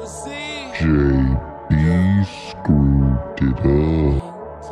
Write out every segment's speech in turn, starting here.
JB screwed it up.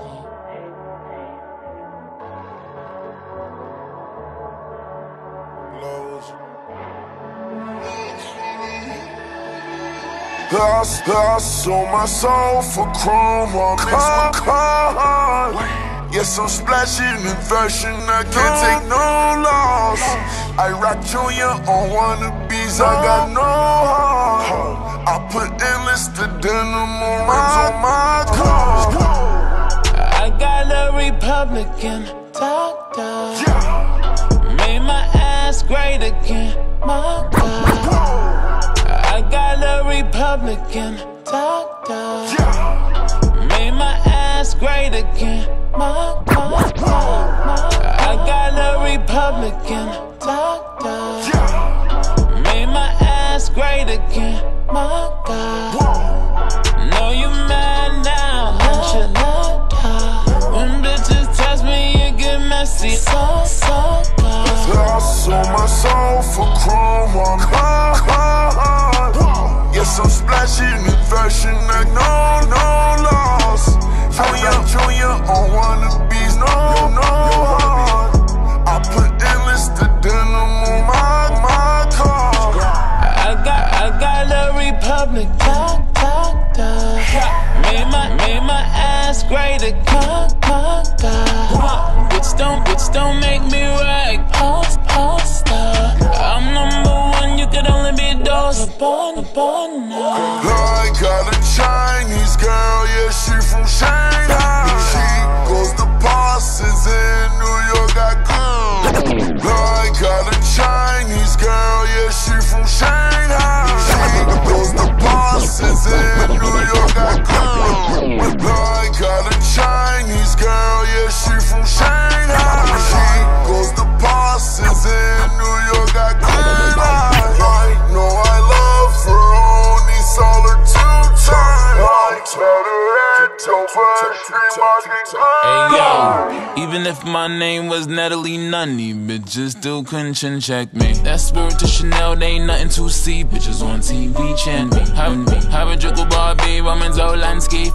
I sold my soul for chrome while mixed with card. Yes, I'm splashing in fashion, I can't take no loss. I rock Junior on wannabes, I got no heart. I put endless to denim on my car. I got a Republican doctor, made my ass great again, my God. I got a Republican doctor, made my ass great again, my God. I got a Republican doctor, made my ass great again, my God. Know you mad now, enchilada. When bitches test me, it get messy, so good. I sold my soul for chrome while card. Yes, I'm splashing in fashion like no loss. Junior on wannabes, no heart. I put endless to denim on my car. I got a Republican doctor, made my ass great again, my God. Bitch don't make me rag, poster. I'm #1, you could only be those born now. I got a Chinese girl, yeah, she from Shanghai. She goes to Parsons in New York, I got a Chinese girl, yeah, she from Shanghai. She goes to Parsons in New York, I got a Chinese girl, yeah, she from Shanghai. She goes to Parsons in New York, I know I love her, only saw her 2 times. I tell her it's over, Hey yo, even if my name was Natalie Nunny, bitches still couldn't chin check me. That Spirit to Chanel, they ain't nothing to see. Bitches on TV chant me, have a jiggle Barbie, woman's Zolansky.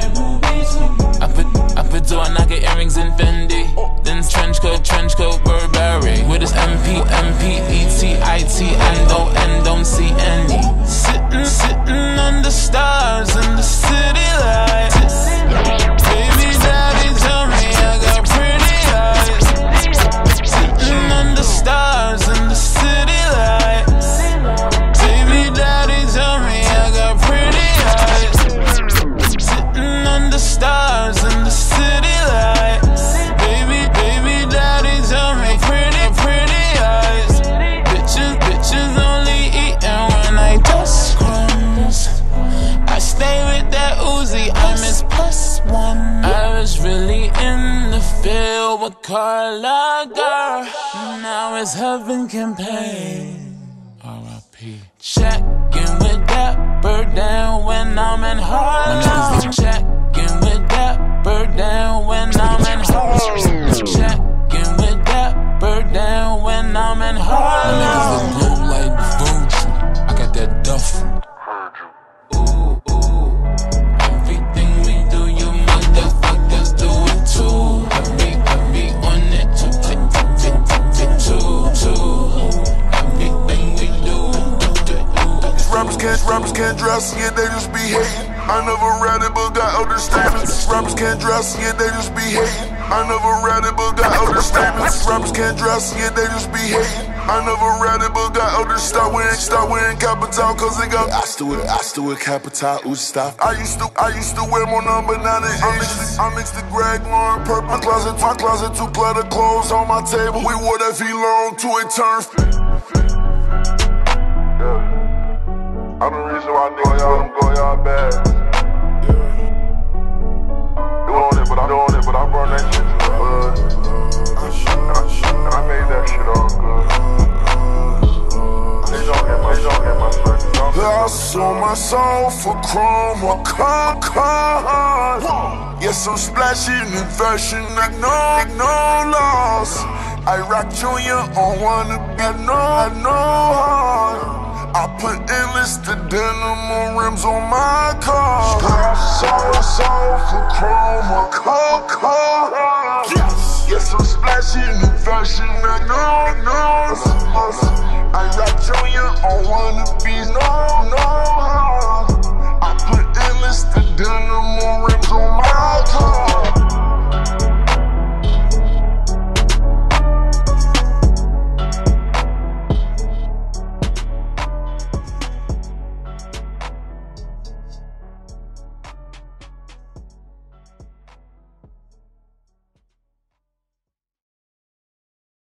I put door knocker earrings in Fendi, then trench coat Burberry. With his MP, ETIT, and don't see any. Sitting under stars in the city lights. Baby daddy tell me I got pretty eyes. Sitting under stars in the city lights. Baby daddy tell me I got pretty eyes. Sitting under stars in the city lights. Baby daddy tell me pretty eyes. Bitches only eating when I dust crumbs. I stay with that Uzi, I miss +1. I was really in the field with Carla, girl. Now it's heaven campaign. R.I.P. Checking with that bird down when I'm in Harlem. Checking with that bird down when I'm in Harlem. Checking with that bird down when I'm in Harlem. My niggas look blue like Virgil. I got that duffel. Everything we do, you motherfuckers do it too. I be on it too. Everything we do. Rappers can't dress, yeah, they just be hating. I never read it, but got understandings. Rappers can't dress, yeah, they just be hating. I never read it, but got understandings. Rappers can't dress, yeah, they just be hating. I never read it, but got understandings. Start wearing capital, cause they got I still with capital, ooh, stop. I used to wear more number 98. I mixed the Greg Lauren purple. My closet too cluttered, clothes on my table. We wore that V-long to a turn. I'm the reason why niggas go y'all bad. Doing it, but I brought that shit to the hood. And I made that shit all good. They don't hit my circus. I sold my soul for chrome or card. Yes, I'm splashing in fashion like no loss. I rock Junior on wannabes, no heart. I put endless It's the denim rims on my car. So for chrome, a car. Yes, I'm splashing new fashion, I know. I rap Junior on one of these, no.